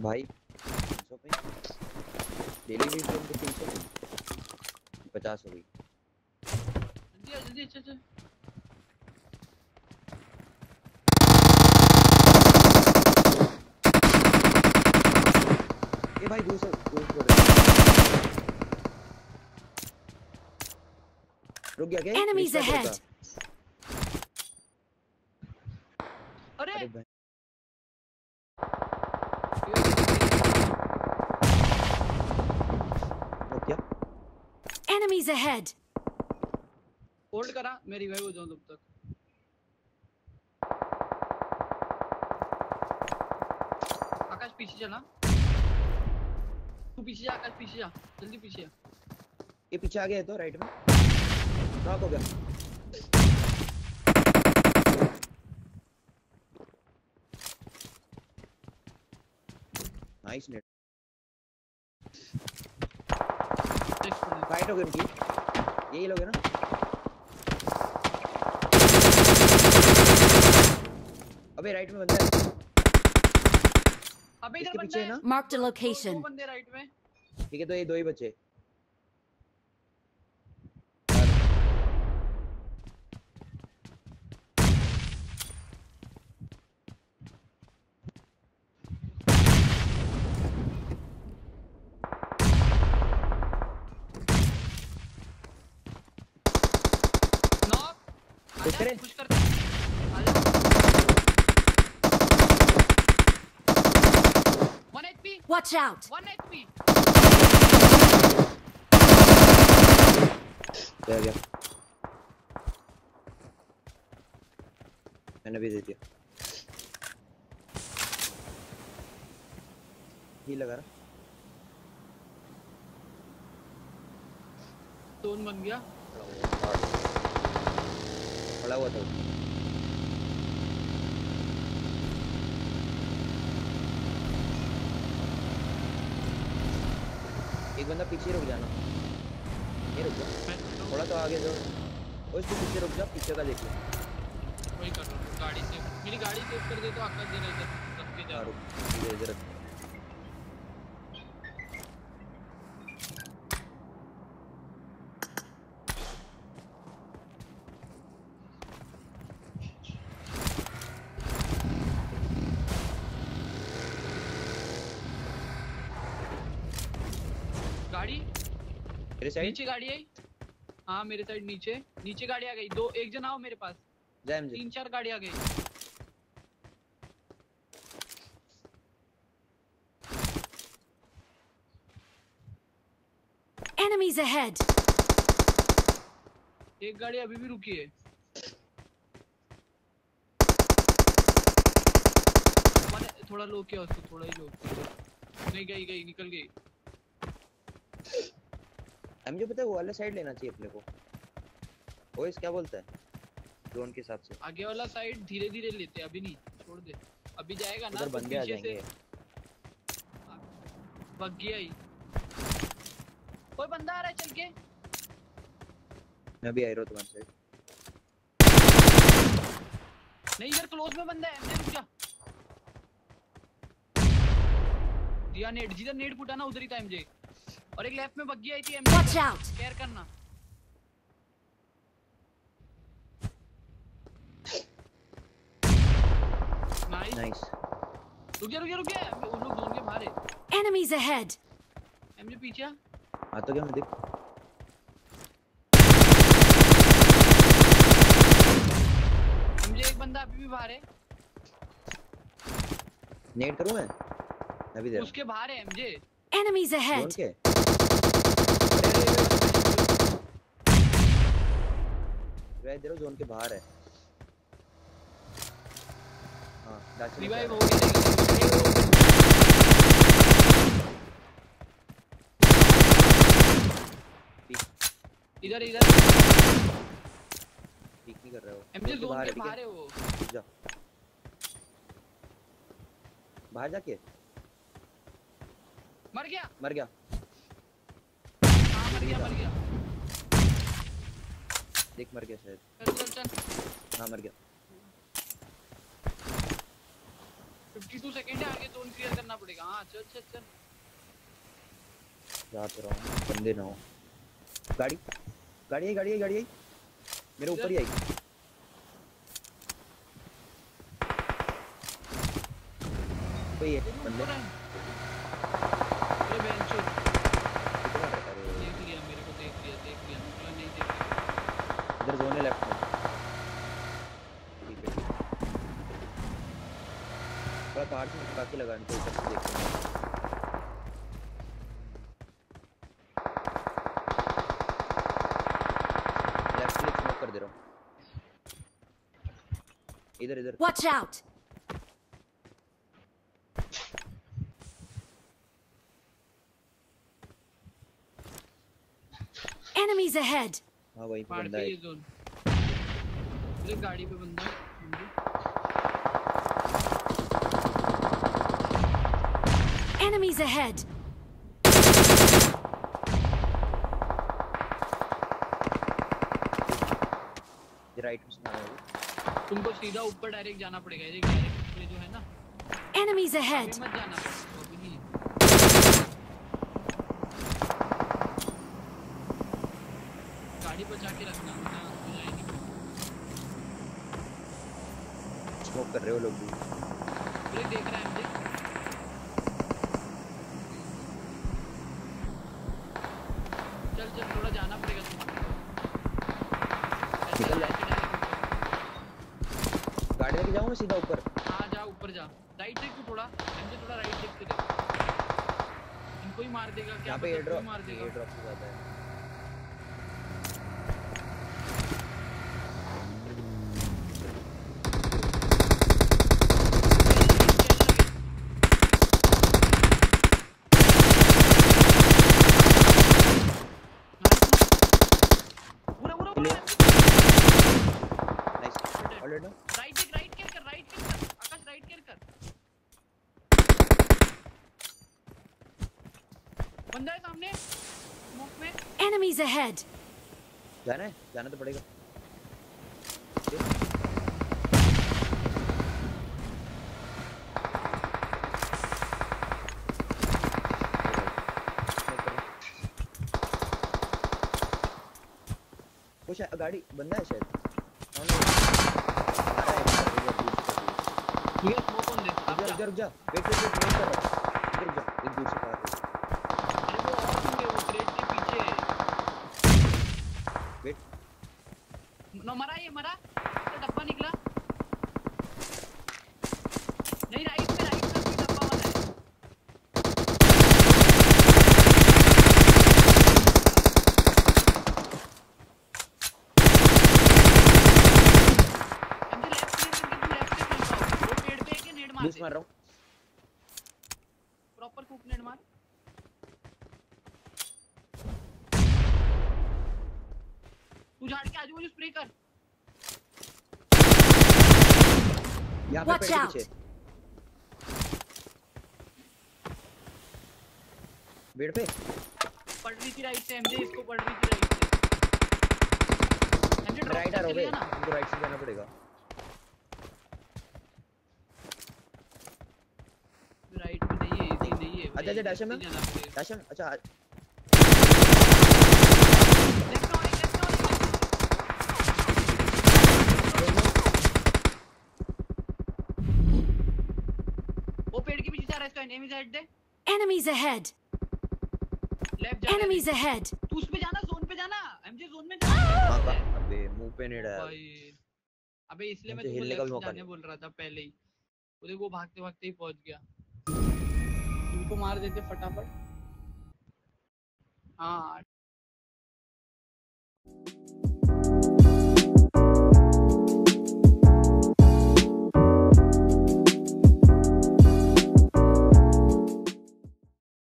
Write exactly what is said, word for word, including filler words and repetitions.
भाई सौ पे डेली भी तो उनको तीन सौ पचास हो गई। जल्दी जल्दी अच्छा अच्छा ये भाई दूसरा रुक गया क्या? Enemies ahead. अरे अरे भाई रुक गया। Enemies ahead. होल्ड करा मैं रिवाइव हो जाऊं तब तक। आकाश पीछे चला, तू पीछे जा आकाश, पीछे जा जल्दी पीछे। ये पीछे आ गया है तो राइट में नॉक हो गया। नाइस नेट फाइट हो गई उनकी। यही लोग है ना? अबे राइट में बंदा है। अबे इधर इसके बंदा पीछे है है ना? Marked a location. दो बंदे राइट में। ठीक है तो ये दो ही बचे। नॉक पुश करें? पुश करते आजा। One HP Watch out. One HP. गया गया मैंने भी दे दिया। ही लगा रहा जोन बन गया। पड़ा हुआ था। एक बंदा पीछे रुक जाना। ये रुक जा थोड़ा तो आगे जाओ। और इसको पीछे रुक जा, पीछे का देख ले। वही कर रहा हूं गाड़ी से, मेरी गाड़ी सेव कर दे तो आकाश दे रहा इधर रख के जा रहा हूं। इधर इधर गाड़ी मेरे साइड नीचे गाड़ी आई। हाँ मेरे साइड नीचे नीचे गाड़ी आ गई। दो एक जन आओ मेरे पास। जाए मुझे। तीन चार गाड़ी आ गई। Enemies ahead. एक गाड़ी अभी भी रुकी है। थोड़ा लो किया उसको, थोड़ा ही लो। नहीं गई गई निकल गई। मुझे पता है वो वाला साइड लेना चाहिए अपने को। वो इस क्या बोलता है जोन के हिसाब से? आगे वाला साइड धीरे धीरे लेते हैं, अभी नहीं छोड़ दे। अभी जाएगा ना उधर तो बंदे आ पीछे से जाएंगे। बग गया ही। कोई बंदा आ रहा है चल के। मैं भी आ रहा हूं तुम्हारे साइड। नहीं इधर क्लोज में बंदा है। एमजे रुक जा। दिया नेट, जिधर नेट फूटा ना उधर ही था एमजे। और एक लेफ्ट में बग्गी आई थी एमजे। Watch out. केयर करना। नाइस नाइस रुक जा रुक जा रुक जा। उन लोग जोन के बाहर है। Enemies ahead. एमजे पीछे आ। आ तो क्या मैं देख। एमजे एक बंदा अभी भी बाहर है। नेट करूं मैं? मैं भी दे रहा उसके बाहर है एमजे। Enemies हूं। ahead. जोन के अरे दे रहा जोन के बाहर है। हां डाच रिवाइव हो गया। इधर इधर ठीक नहीं कर रहा वो। एमजे जोन के बाहर है वो। जा बाहर जाके मर गया मर गया। हाँ मर गया मर गया। देख मर गया शायद। चल चल चल। हाँ मर गया। बावन सेकंड है, आगे जोन क्लियर करना पड़ेगा। हां चल चल चल जाते रहो, बंदे ना हो। गाड़ी गाड़ी आई, गाड़ी आई, गाड़ी आई मेरे ऊपर ही आई। कोई है बंदे। अरे बेंचो कितना रहता है? देख लिया, मेरे को देख लिया, देख लिया, मुझे नहीं देख लिया। इधर जोन है लेफ्ट में। ठीक है, थोड़ा कार से निकाल के लगा इनको, ऊपर से देखते हैं। लेफ्ट क्लिक स्मोक कर दे रहा हूँ। इधर इधर Watch out! Enemies ahead! हाँ वहीं पे पहाड़ बंदा पे है। ये जोन, ये गाड़ी पे बंदा है। Enemies ahead! ये राइट में सुना है। तुमको सीधा ऊपर डायरेक्ट जाना पड़ेगा, ये डायरेक्ट ये जो है ना, Enemies ahead! अभी मत जाना, अभी नहीं। गाड़ी बचा के रखना, वरना हो जाएगी। स्मोक कर रहे हो लोग भी। ब्रेक देख रहा है मुझे। चल चल थोड़ा जाना पड़ेगा तुम्हारे को। निकल जा। गाड़ी लेके जाऊँ मैं सीधा ऊपर? हाँ जा ऊपर जा, राइट देख तू थोड़ा, मुझे थोड़ा राइट देख के देख। इनको ही मार देगा क्या? यहाँ पे पता, एयर ड्रॉप, कोई मार देगा। एयर ड्रॉप से ज्यादा है। पूरा पूरा पूरा नाइस ऑलरेडी। राइट देख, राइट केयर कर, राइट केयर कर आकाश, राइट केयर कर। बंदा है सामने स्मोक में। Enemies ahead! जाना है, जाना तो पड़ेगा। कुछ गाड़ी बंदा है शायद। हाँ, नहीं। आ रहा है, ठीक है स्मोक ऑन दे। रुक जा रुक जा रुक जा, वेट वेट वेट वेट कर रहा हूँ। इधर रुक जा, एक दूर से पार कर। अरे वो और होंगे, वो क्रेट के पीछे। वेट ना मरा, ये मरा, इसका डब्बा निकला। नहीं राइट में, राइट में भी डब्बा वाला है। मुझे लेफ्ट क्लियर करके तू लेफ्ट से चल पाओ। वो पेड़ पे एक नेड मार बूस्ट दे, मार रहा हूँ। प्रॉपर कुक नेड मार। तू झाड़ के आजू बाजू स्प्रे कर। यहाँ पे Watch पेड़ के out! पीछे बेड पे पड़ रही थी राइट से एमजे, इसको पड़ रही थी राइट से। एमजे ड्रॉप राइट आ कर रहा चले है, ना। तुमको राइट से जाना पड़ेगा। राइट में नहीं है, इजी नहीं है। अच्छा अच्छा डैश में, जाना पड़ेगा। डैश में अच्छा। लेफ्ट में और एक, लेफ्ट में और एक। वो पेड़ के पीछे जा रहा है, इसका एनिमीज हेड दे। Enemies ahead! लेफ्ट जा रहा है। Enemies ahead! तू उस पे जाना, जोन पे जाना, एमजे जोन में हाँ, जाना। हाँ, अबे मुंह पे नहीं डाला। भाई अबे इसलिए मैं मुझे तुमको हिलने का भी लेफ्ट मौका जाने नहीं। बोल रहा था पहले ही। वो देखो भागते भागते ही पहुंच गया। तुमको मार देते फटाफट। हाँ